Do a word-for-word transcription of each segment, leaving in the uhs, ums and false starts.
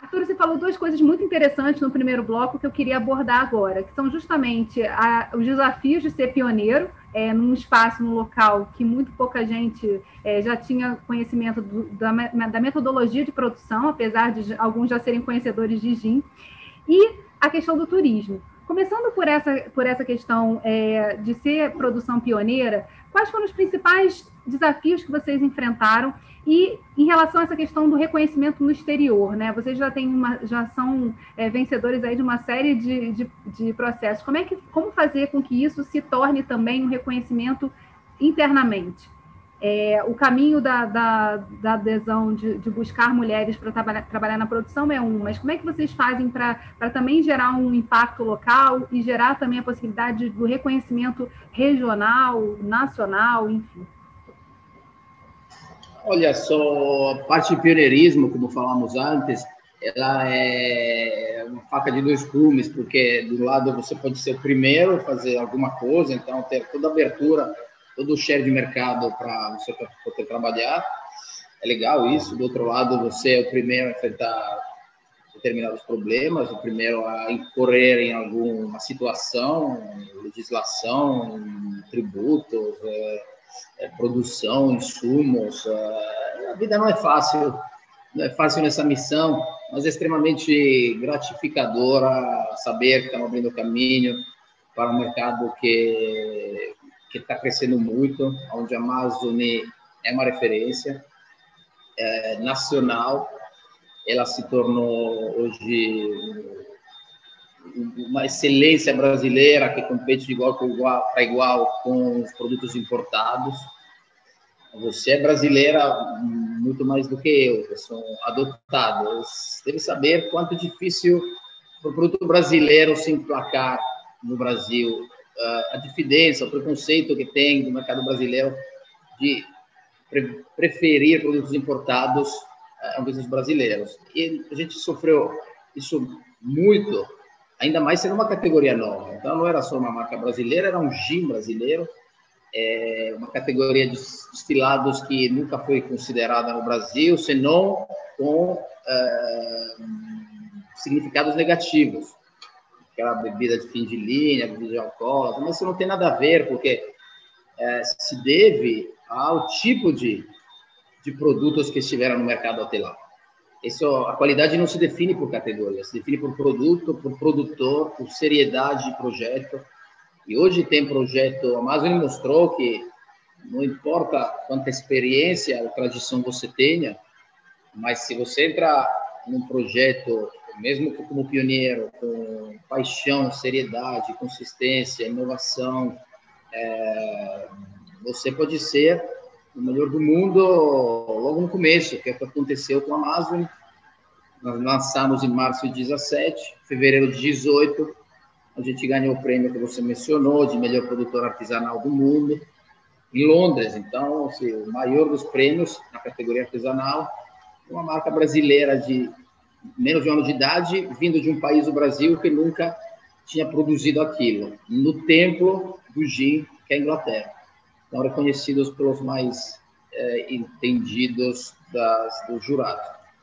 Arthur, você falou duas coisas muito interessantes no primeiro bloco que eu queria abordar agora, que são justamente a, os desafios de ser pioneiro é, num espaço, num local que muito pouca gente é, já tinha conhecimento do, da, da metodologia de produção, apesar de alguns já serem conhecedores de gin, e a questão do turismo. Começando por essa, por essa questão é, de ser produção pioneira, quais foram os principais desafios que vocês enfrentaram? E em relação a essa questão do reconhecimento no exterior, né? Vocês já têm uma, já são é, vencedores aí de uma série de, de, de processos. Como é que, como fazer com que isso se torne também um reconhecimento internamente? É, o caminho da, da, da adesão de, de buscar mulheres para trabalhar, trabalhar na produção é um, mas como é que vocês fazem para também gerar um impacto local e gerar também a possibilidade do reconhecimento regional, nacional, enfim? Olha só, a parte de pioneirismo, como falamos antes, ela é uma faca de dois gumes, porque do lado você pode ser o primeiro a fazer alguma coisa, então ter toda a abertura, todo o share de mercado para você poder trabalhar, é legal isso. Do outro lado, você é o primeiro a enfrentar determinados problemas, o primeiro a incorrer em alguma situação, legislação, tributos, é, é, produção, insumos. É, a vida não é fácil, não é fácil nessa missão, mas é extremamente gratificadora saber que estamos abrindo caminho para um mercado que que está crescendo muito, onde a Amazone é uma referência é, nacional. Ela se tornou hoje uma excelência brasileira que compete de igual para igual, para igual com os produtos importados. Você é brasileira muito mais do que eu, que sou adotado. Você deve saber quanto é difícil para o produto brasileiro se emplacar no Brasil. A diferença, o preconceito que tem no mercado brasileiro de pre preferir produtos importados a produtos brasileiros. E a gente sofreu isso muito, ainda mais sendo uma categoria nova. Então, não era só uma marca brasileira, era um gin brasileiro, é uma categoria de destilados que nunca foi considerada no Brasil, senão com é, significados negativos. Aquela bebida de fim de linha, bebida de alcoólatra, mas isso não tem nada a ver, porque é, se deve ao tipo de, de produtos que estiveram no mercado até lá. Isso, a qualidade não se define por categoria, se define por produto, por produtor, por seriedade de projeto. E hoje tem projeto, a Amazone mostrou que não importa quanta experiência ou tradição você tenha, mas se você entrar num projeto, mesmo como pioneiro, com paixão, seriedade, consistência, inovação, é, você pode ser o melhor do mundo logo no começo, que é o que aconteceu com a Amazone. Nós lançamos em março de dezessete, fevereiro de dezoito, a gente ganhou o prêmio que você mencionou, de melhor produtor artesanal do mundo, em Londres. Então, assim, o maior dos prêmios na categoria artesanal, uma marca brasileira de menos de um ano de idade, vindo de um país, o Brasil, que nunca tinha produzido aquilo, no templo do gin, que é a Inglaterra. Então, reconhecidos pelos mais é, entendidos das, dos jurados.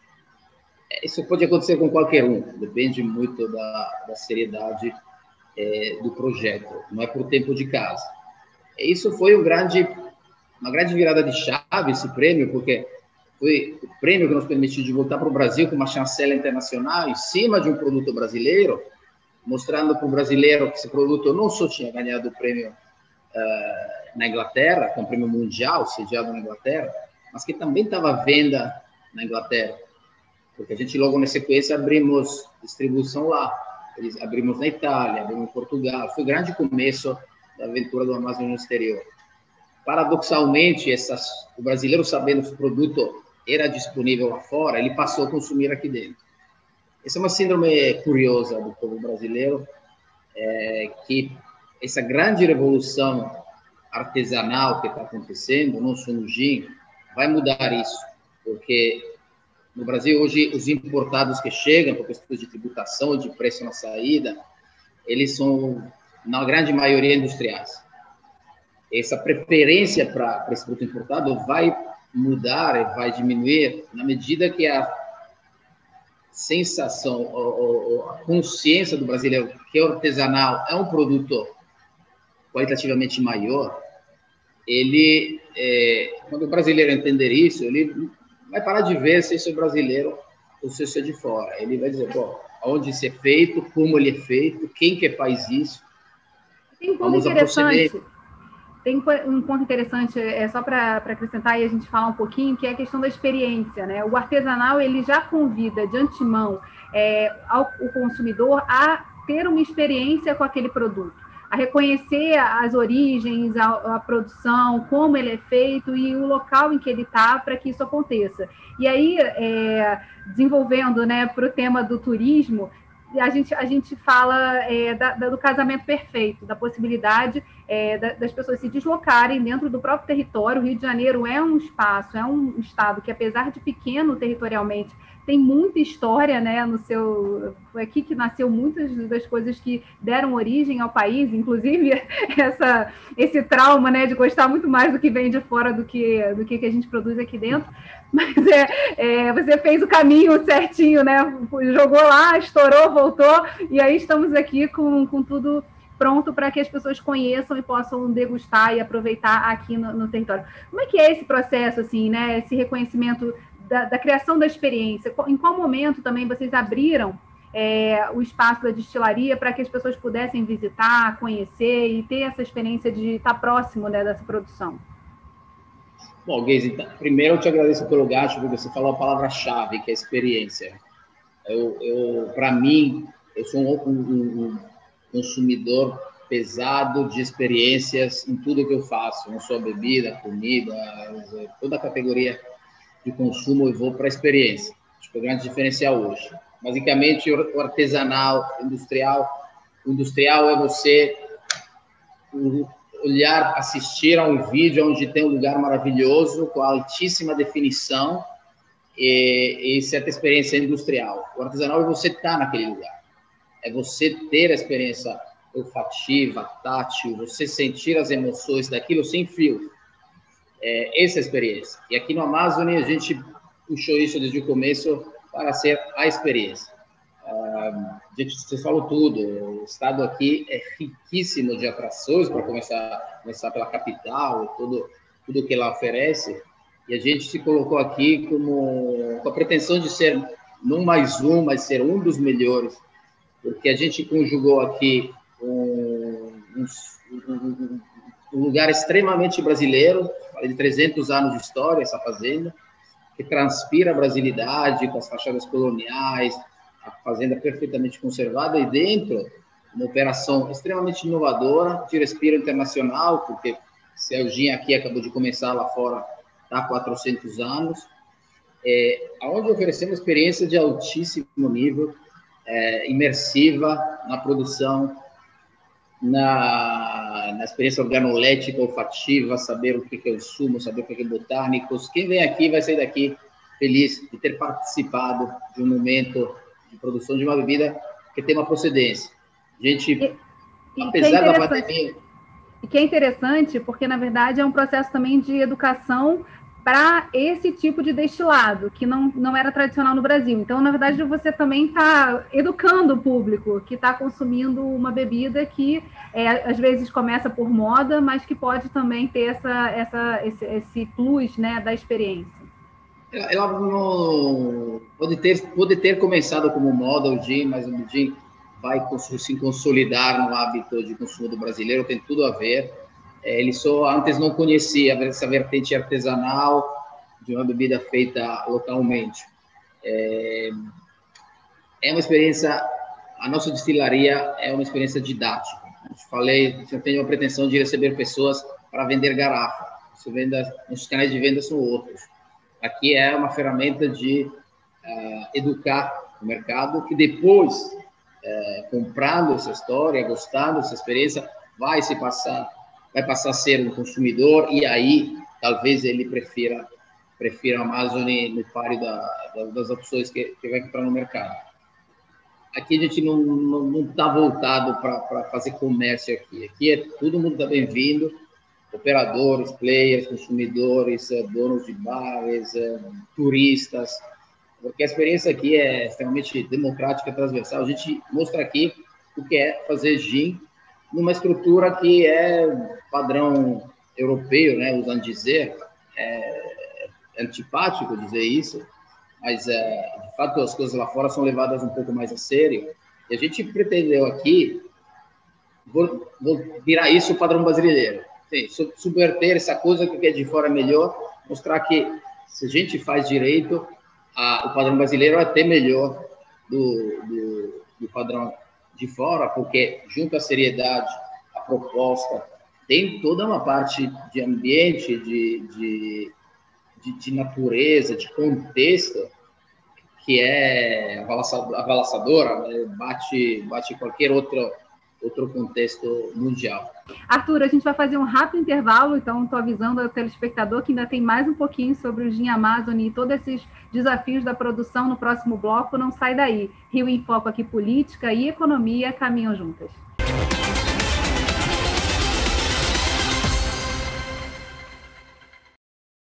Isso pode acontecer com qualquer um, depende muito da, da seriedade é, do projeto, não é por tempo de casa. Isso foi um grande, uma grande virada de chave, esse prêmio, porque foi o prêmio que nos permitiu de voltar para o Brasil com uma chancela internacional em cima de um produto brasileiro, mostrando para o brasileiro que esse produto não só tinha ganhado o prêmio uh, na Inglaterra, que é um prêmio mundial, sediado na Inglaterra, mas que também estava à venda na Inglaterra, porque a gente logo na sequência abrimos distribuição lá, eles abrimos na Itália, abrimos em Portugal, foi o grande começo da aventura do Amazone no exterior. Paradoxalmente, essas, o brasileiro, sabendo que o produto era disponível lá fora, ele passou a consumir aqui dentro. Essa é uma síndrome curiosa do povo brasileiro, é, que essa grande revolução artesanal que está acontecendo, não só no gin, vai mudar isso, porque no Brasil hoje os importados que chegam, por questões de tributação, de preço na saída, eles são, na grande maioria, industriais. Essa preferência para esse produto importado vai mudar e vai diminuir na medida que a, sensação, ou, ou a consciência do brasileiro que o artesanal é um produto qualitativamente maior, ele, é, quando o brasileiro entender isso, ele vai parar de ver se esse é brasileiro ou se esse é de fora. Ele vai dizer, bom, onde isso é feito, como ele é feito, quem que faz isso. Tem um ponto interessante, tem um ponto interessante, é só para acrescentar e a gente falar um pouquinho, que é a questão da experiência, né? O artesanal, ele já convida de antemão é, ao, o consumidor a ter uma experiência com aquele produto, a reconhecer as origens, a, a produção, como ele é feito e o local em que ele está para que isso aconteça. E aí, é, desenvolvendo, né, para o tema do turismo, a gente, a gente fala é, da, da, do casamento perfeito, da possibilidade é, da, das pessoas se deslocarem dentro do próprio território. O Rio de Janeiro é um espaço, é um estado que, apesar de pequeno territorialmente, tem muita história, né, no seu... Foi aqui que nasceu muitas das coisas que deram origem ao país, inclusive essa, esse trauma, né, de gostar muito mais do que vem de fora do que, do que, que a gente produz aqui dentro. Mas é, é, você fez o caminho certinho, né? Jogou lá, estourou, voltou, e aí estamos aqui com, com tudo pronto para que as pessoas conheçam e possam degustar e aproveitar aqui no, no território. Como é que é esse processo, assim, né? Esse reconhecimento da, da criação da experiência? Em qual momento também vocês abriram é, o espaço da destilaria para que as pessoas pudessem visitar, conhecer e ter essa experiência de estar próximo, né, dessa produção? Bom, Geise, então, primeiro eu te agradeço pelo gancho, porque você falou a palavra-chave, que é experiência. Eu, eu, para mim, eu sou um, um, um consumidor pesado de experiências em tudo que eu faço, não só bebida, comida, toda a categoria de consumo eu vou para a experiência. Acho que é o grande diferencial hoje. Basicamente, o artesanal, industrial, o industrial é você olhar, assistir a um vídeo onde tem um lugar maravilhoso, com altíssima definição, e, e certa experiência industrial. O artesanal é você estar naquele lugar. É você ter a experiência olfativa, tátil, você sentir as emoções daquilo sem fio. É, essa é a experiência. E aqui no Amazônia, a gente puxou isso desde o começo para ser a experiência. Uh, gente, você falou tudo. O estado aqui é riquíssimo de atrações, para começar, começar pela capital, tudo, tudo que ela oferece. E a gente se colocou aqui como, com a pretensão de ser não mais um, mas ser um dos melhores, porque a gente conjugou aqui um, um, um, um lugar extremamente brasileiro, de trezentos anos de história, essa fazenda, que transpira a brasilidade, com as fachadas coloniais, a fazenda perfeitamente conservada, e dentro, uma operação extremamente inovadora, de respiro internacional, porque Celginha aqui acabou de começar lá fora, está há quatrocentos anos, é, onde oferecemos experiência de altíssimo nível, é, imersiva na produção, na, na experiência organolética, olfativa, saber o que é o sumo, saber o que é botânicos. Quem vem aqui vai sair daqui feliz de ter participado de um momento de produção de uma bebida que tem uma procedência. Gente, e, e apesar da pandemia... E que é interessante, porque, na verdade, é um processo também de educação para esse tipo de destilado, que não, não era tradicional no Brasil. Então, na verdade, você também está educando o público que está consumindo uma bebida que, é, às vezes, começa por moda, mas que pode também ter essa, essa, esse, esse plus, né, da experiência. Ela, ela não, pode, ter, pode ter começado como moda o gin, mas o gin vai se consolidar no hábito de consumo do brasileiro, tem tudo a ver. Ele só antes não conhecia essa vertente artesanal de uma bebida feita localmente. É, é uma experiência, a nossa destilaria é uma experiência didática. Eu falei, eu tenho a pretensão de receber pessoas para vender garrafa. Os canais de venda são outros. Aqui é uma ferramenta de uh, educar o mercado, que depois, uh, comprando essa história, gostando dessa experiência, vai se passar vai passar a ser um consumidor, e aí talvez ele prefira, prefira a Amazon no páreo da, da, das opções que, que vai comprar no mercado. Aqui a gente não está voltado para fazer comércio aqui. Aqui é, todo mundo está bem-vindo, operadores, players, consumidores, donos de bares, turistas. porque a experiência aqui é extremamente democrática, transversal. A gente mostra aqui o que é fazer gin numa estrutura que é padrão europeu, né? Usando dizer, é, é antipático dizer isso, mas é, de fato as coisas lá fora são levadas um pouco mais a sério. E a gente pretendeu aqui vou, vou virar isso o padrão brasileiro. Sim, subverter essa coisa que é de fora melhor, mostrar que se a gente faz direito, a, o padrão brasileiro é até melhor do, do, do padrão de fora, porque junto à seriedade, a proposta, tem toda uma parte de ambiente, de, de, de, de natureza, de contexto, que é avalaçadora, né? bate, bate qualquer outro, outro contexto mundial. Arthur, a gente vai fazer um rápido intervalo, então estou avisando ao telespectador que ainda tem mais um pouquinho sobre o Gin Amazônia e todos esses desafios da produção no próximo bloco. Não sai daí. Rio em Foco aqui, política e economia caminham juntas.